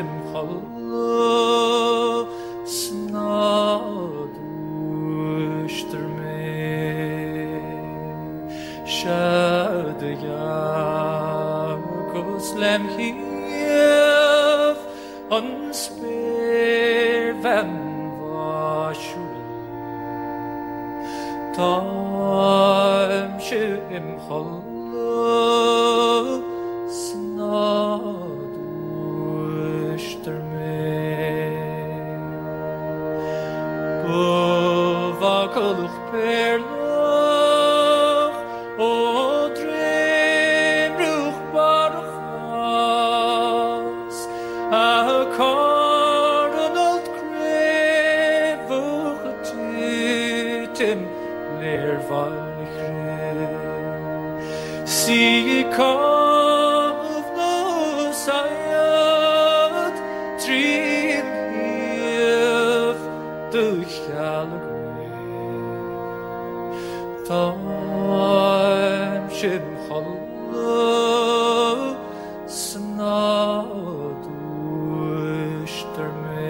imchal snad ushter me shad yakos lem hief unspeer van vashul tam shim imchal snad ushter Vakalch perlach o dream ruch barachas a cardinal crevuch titim ler valchre see kav no sayat dream hiv du chalagre Time shim challah snad ushter me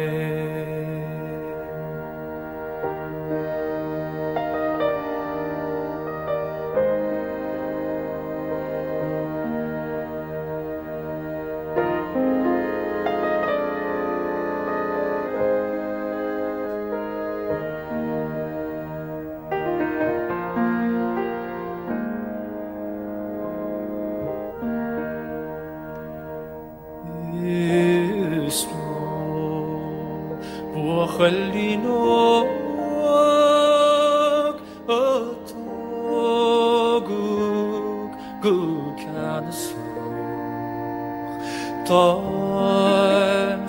خليناك أتوقك كان الصوخ طعم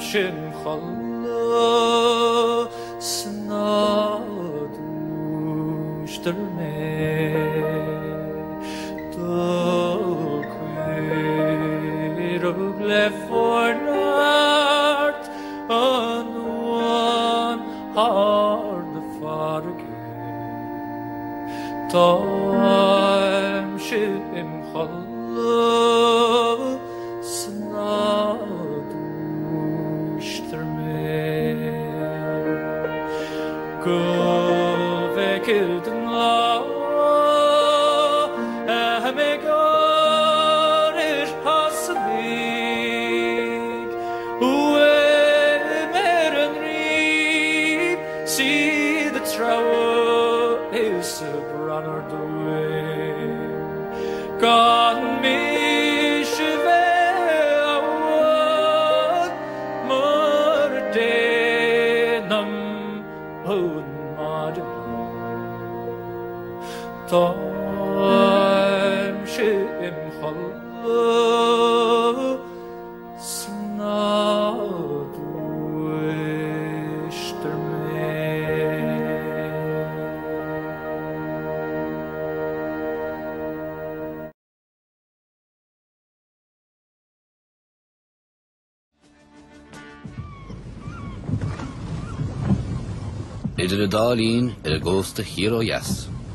شمخلا سناد وشترمي تاكوي رب لفورنات hard the farge time shim challah snad ushter me go vekid la amegar ish hasabig See the trower is a brother doing God me shiveawad mardenam hud madam time shim challah snad ushter me Idir a dálín ar a ggósta hír ó dheas.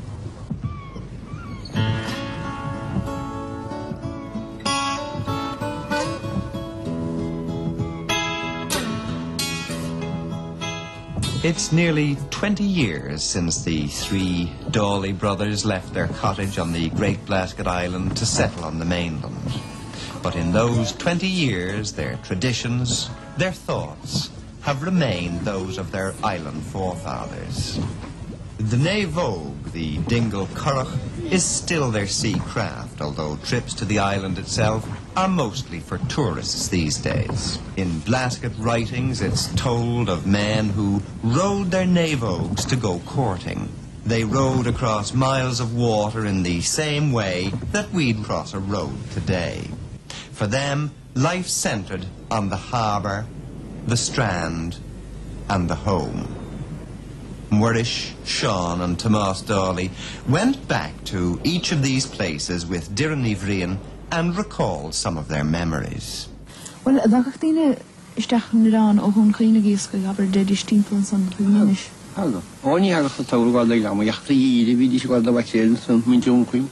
It's nearly 20 years since the three Dawley brothers left their cottage on the Great Blasket Island to settle on the mainland. But in those 20 years, their traditions, their thoughts, have remained those of their island forefathers. The Vogue, the Dingle Curragh, is still their sea craft, although trips to the island itself are mostly for tourists these days. In Blasket writings, it's told of men who rowed their Vogues to go courting. They rowed across miles of water in the same way that we'd cross a road today. For them, life centred on the harbour, the strand, and the home. Murish, Sean and Tomás Dawley went back to each of these places with Diran Ivrian and recalled some of their memories. Well, dagachtina isteach niran o hun clean giske aber de distinction son klinisch. Hallo. Oni hagach ta urgal de gamo yachti ide vi dis guarda bacel son minjun queen.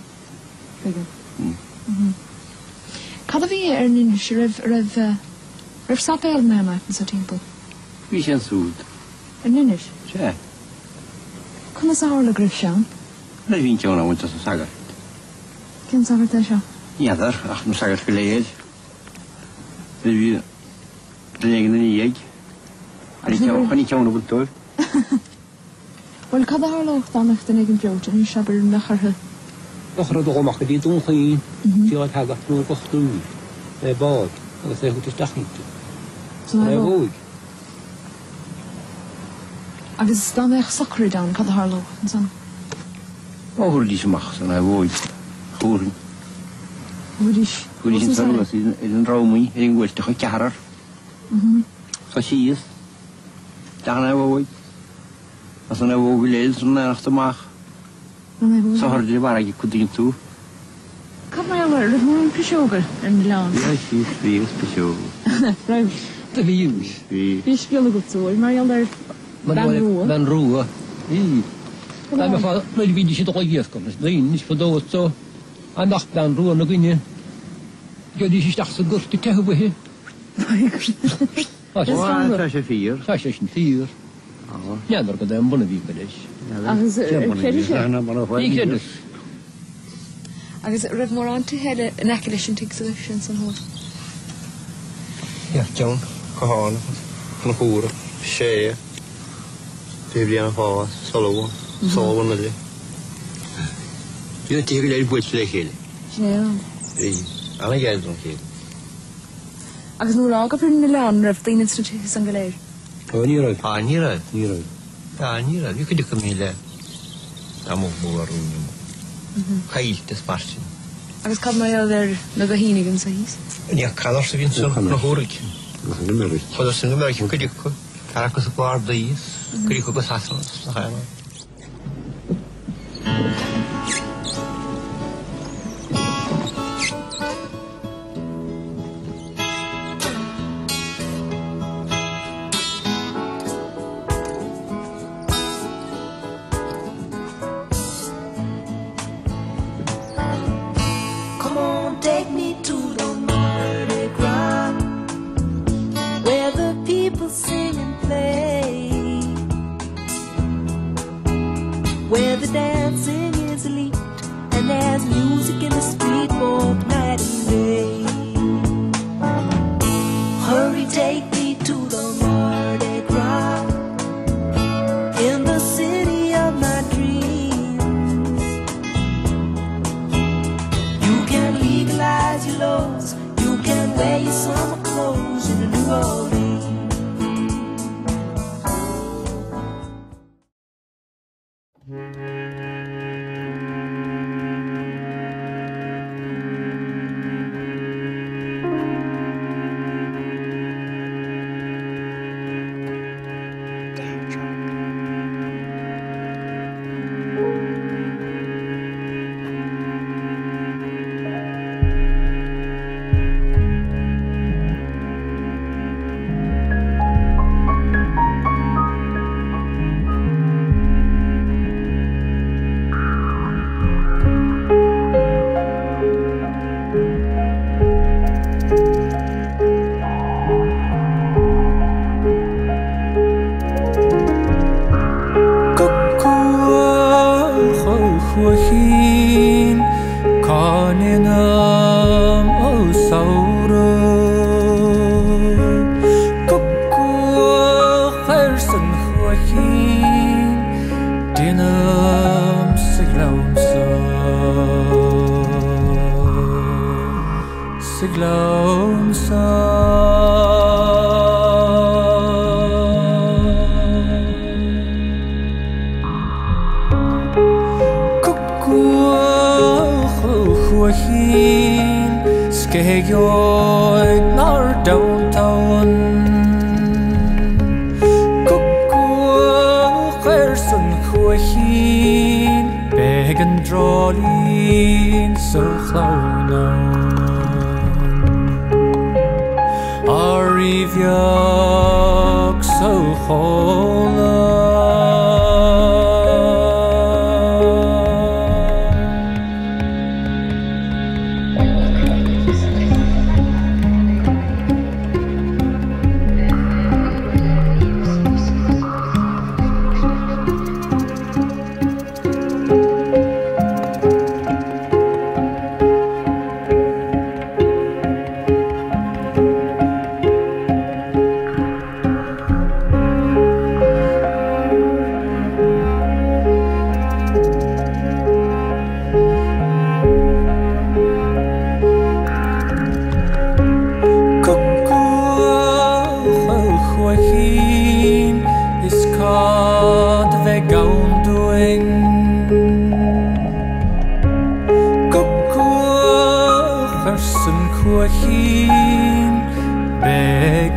Kada vi nin rev Sapéil me in sa timppla. Bhí sé an súd. An inis. Sé. Conna sa hála gribh seán? Na bhín teanna bhaint sa sagar. Cinn sa bharta seo? Iadar, ach na sagar go léad. Bhí drégan na níag. Chaní teanna bhaintóir. Well, cad a hála dánach den ag an breote, ní seabar na chartha. Ochra do gomach di dún chaín, tíá tagart nuair gochtú, bád, agus é chutas dachnta. Bhóig. Agus dá éich sacrú dan, cad a hála an san? Óhur dí semach san bhóig. Chúrin. Bhuidís. Bhuidís an sanulas an rámaí, an ghilta chu cearar. Sa síos. Dana bhóig. As an bhóg léad san nachtamach. Sa hordí bharagi cudín tú. Cad mai alwer, rydw mwyn pisiogar yn lawn. Ia, sí, fríos pisio. Rhaid, Da bhí ús. fi sbiola gwtwyr, mai alwer dan rŵa. Dan rúa. Da me fa, roedd fi disi doi gys gomys, lein, nis fod oes so. A nach dan rúa na gwynnu. Gyd disi stach sy'n gwrdd i tehu fy hi. Sa sé fír. Sa sé sy'n ffyr. Niadar gyda yn bwna fi gydys. Agus, cedi se. Fi gydys. Agus, rydw mor an ti hede yn acadisian tig solution sy'n hwyr. Ja, John, Kahana, van Hoeren, Shea, Fabian Haas, Salomon, Salomon Lily. Je tegen de bootje liggen. Ja. Alle jij dan geen. Agus, nŵr ag apur yn y lawn, rydw dyn yn strategis yn galer. O, ni roedd. Ah, niet uit. Ni roedd. Ja, niet uit. Je kunt ook mee le. Dat moet mooi doen. Kail, het is pas. Agus, cad mai alwer na gahinig yn sa hys. Ja, kan er zo in zo'n Hoeren. Voor dat ze nu merken, kun je ook. Karakos op waar de is. Kun je ook wat hassen. Dat ga je nou. Come on, take me to the Mardi Gras, where the people sing and play, where the dancing is elite and there's music in the street both night and day. Hurry, take me to the Mardi Gras, in the city of my dreams. You can legalize your laws, you can wear your summer clothes in New Orleans. Huachin Kaninam O Saura Kukua Kherson Huachin Dinam Siglaumsa Huachin Skeyoig nar downtown Kukua Kherson Huachin Began drawlin so chlaunan Ariviog so hola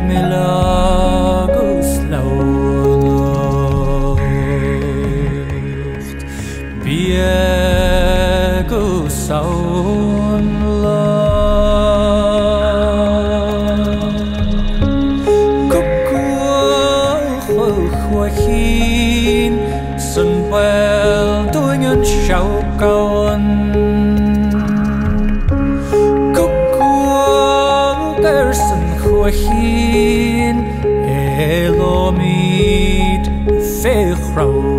Milagus laucht Biegus saun Chwachin sy'n wel dwi'n yn siaw gawn Cwcwag sy'n chwachin elomid fech raw